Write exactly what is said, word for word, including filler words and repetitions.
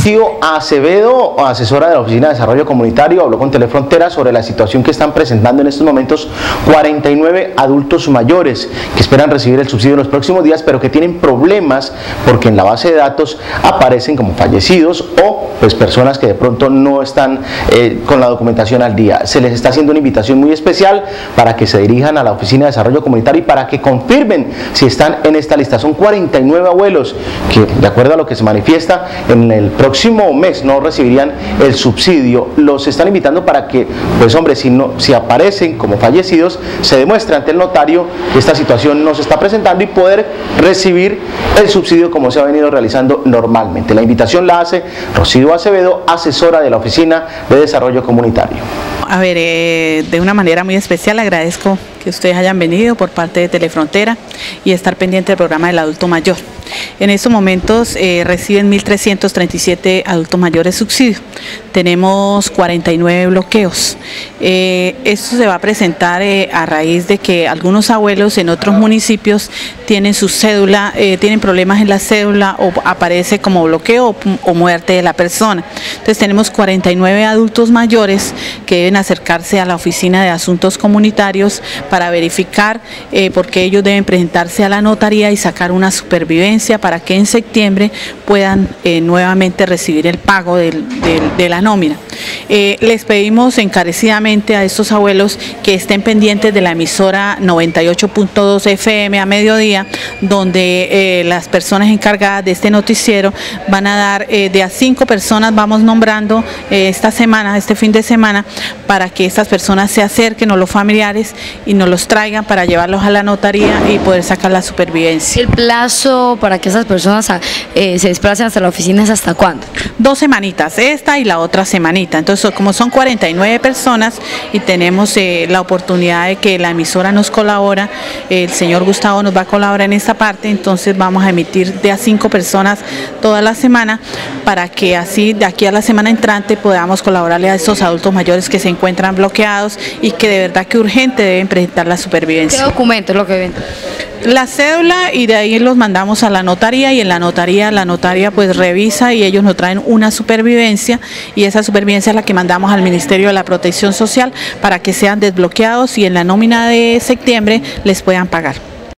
Rocío Acevedo, asesora de la Oficina de Desarrollo Comunitario, habló con Telefrontera sobre la situación que están presentando en estos momentos cuarenta y nueve adultos mayores que esperan recibir el subsidio en los próximos días, pero que tienen problemas porque en la base de datos aparecen como fallecidos o pues personas que de pronto no están eh, con la documentación al día. Se les está haciendo una invitación muy especial para que se dirijan a la Oficina de Desarrollo Comunitario y para que confirmen si están en esta lista. Son cuarenta y nueve abuelos que, de acuerdo a lo que se manifiesta, en el próximo mes no recibirían el subsidio. Los están invitando para que, pues hombre, si, no, si aparecen como fallecidos, se demuestre ante el notario que esta situación no se está presentando y poder recibir el subsidio como se ha venido realizando normalmente. La invitación la hace Rocío Acevedo, asesora de la Oficina de Desarrollo Comunitario. A ver, eh, de una manera muy especial agradezco que ustedes hayan venido por parte de Telefrontera y estar pendiente del programa del adulto mayor. En estos momentos eh, reciben mil trescientos treinta y siete adultos mayores subsidio. Tenemos cuarenta y nueve bloqueos. Eh, esto se va a presentar eh, a raíz de que algunos abuelos en otros municipios tienen su cédula, eh, tienen problemas en la cédula o aparece como bloqueo o, o muerte de la persona. Entonces tenemos cuarenta y nueve adultos mayores que deben acercarse a la Oficina de Asuntos Comunitarios para verificar eh, porque ellos deben presentarse a la notaría y sacar una supervivencia para que en septiembre puedan eh, nuevamente recibir el pago del, del, de la nómina. Eh, les pedimos encarecidamente a estos abuelos que estén pendientes de la emisora noventa y ocho punto dos F M a mediodía, donde eh, las personas encargadas de este noticiero van a dar eh, de a cinco personas, vamos nombrando eh, esta semana, este fin de semana, para que estas personas se acerquen, o los familiares, y nos los traigan para llevarlos a la notaría y poder sacar la supervivencia. ¿El plazo para que esas personas eh, se desplacen hasta la oficina es hasta cuándo? Dos semanitas, esta y la otra semanita. Entonces, como son cuarenta y nueve personas y tenemos eh, la oportunidad de que la emisora nos colabora, el señor Gustavo nos va a colaborar en esta parte, entonces vamos a emitir de a cinco personas toda la semana para que así de aquí a la semana entrante podamos colaborarle a estos adultos mayores que se encuentran bloqueados y que de verdad que urgente deben presentar la supervivencia. ¿Qué documento es lo que ven? La cédula, y de ahí los mandamos a la notaría, y en la notaría, la notaria pues revisa y ellos nos traen una supervivencia, y esa supervivencia es la que mandamos al Ministerio de la Protección Social para que sean desbloqueados y en la nómina de septiembre les puedan pagar.